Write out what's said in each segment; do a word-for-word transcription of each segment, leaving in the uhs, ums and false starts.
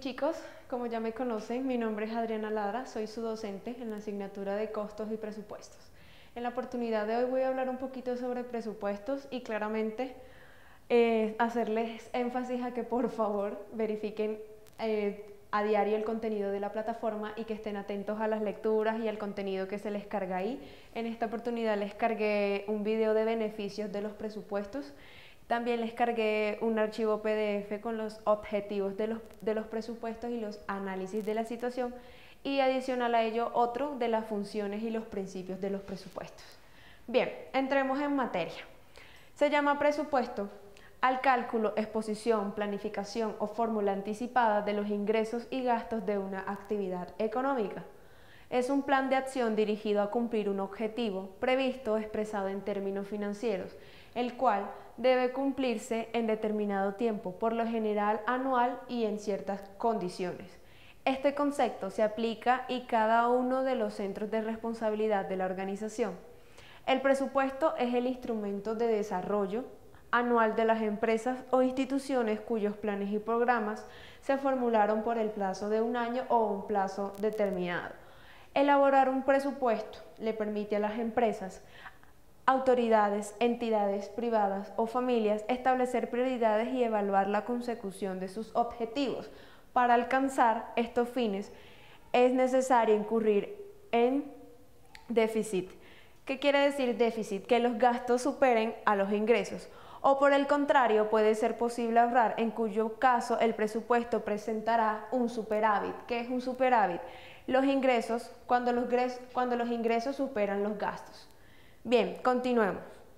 chicos, como ya me conocen, mi nombre es Adriana Ladra, soy su docente en la asignatura de Costos y Presupuestos. En la oportunidad de hoy voy a hablar un poquito sobre presupuestos y claramente eh, hacerles énfasis a que por favor verifiquen eh, a diario el contenido de la plataforma y que estén atentos a las lecturas y al contenido que se les carga ahí. En esta oportunidad les cargué un video de beneficios de los presupuestos. También les cargué un archivo P D F con los objetivos de los, de los presupuestos y los análisis de la situación, y adicional a ello otro de las funciones y los principios de los presupuestos. Bien, entremos en materia. Se llama presupuesto al cálculo, exposición, planificación o fórmula anticipada de los ingresos y gastos de una actividad económica. Es un plan de acción dirigido a cumplir un objetivo previsto expresado en términos financieros, el cual debe cumplirse en determinado tiempo, por lo general anual y en ciertas condiciones. Este concepto se aplica a cada uno de los centros de responsabilidad de la organización. El presupuesto es el instrumento de desarrollo anual de las empresas o instituciones cuyos planes y programas se formularon por el plazo de un año o un plazo determinado. Elaborar un presupuesto le permite a las empresas, autoridades, entidades privadas o familias establecer prioridades y evaluar la consecución de sus objetivos. Para alcanzar estos fines es necesario incurrir en déficit. ¿Qué quiere decir déficit? Que los gastos superen a los ingresos. O por el contrario, puede ser posible ahorrar, en cuyo caso el presupuesto presentará un superávit. ¿Qué es un superávit? Los ingresos, cuando los, cuando los ingresos superan los gastos. Bien, continuemos.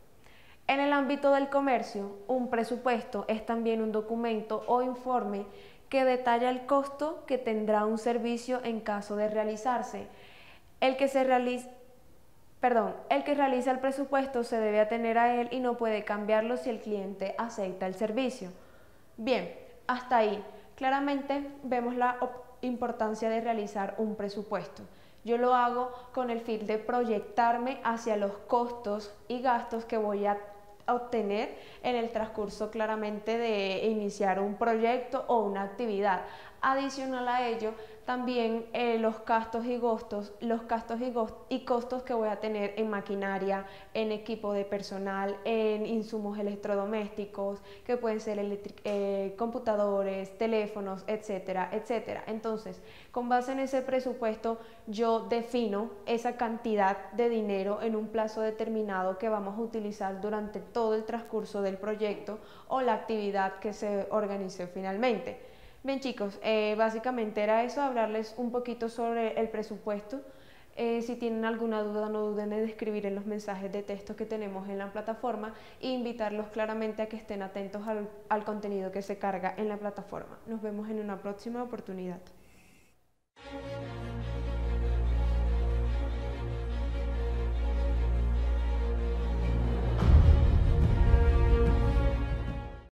En el ámbito del comercio, un presupuesto es también un documento o informe que detalla el costo que tendrá un servicio en caso de realizarse. El que se realiza Perdón, el que realiza el presupuesto se debe atener a él y no puede cambiarlo si el cliente acepta el servicio. Bien, hasta ahí. Claramente vemos la importancia de realizar un presupuesto. Yo lo hago con el fin de proyectarme hacia los costos y gastos que voy a obtener en el transcurso claramente de iniciar un proyecto o una actividad. Adicional a ello, también eh, los gastos y costos, los gastos y, y costos que voy a tener en maquinaria, en equipo de personal, en insumos electrodomésticos, que pueden ser eh, computadores, teléfonos, etcétera, etcétera. Entonces, con base en ese presupuesto, yo defino esa cantidad de dinero en un plazo determinado que vamos a utilizar durante todo el transcurso del proyecto o la actividad que se organice finalmente. Bien chicos, eh, básicamente era eso, hablarles un poquito sobre el presupuesto. Eh, si tienen alguna duda, no duden en escribir en los mensajes de texto que tenemos en la plataforma, e invitarlos claramente a que estén atentos al, al contenido que se carga en la plataforma. Nos vemos en una próxima oportunidad.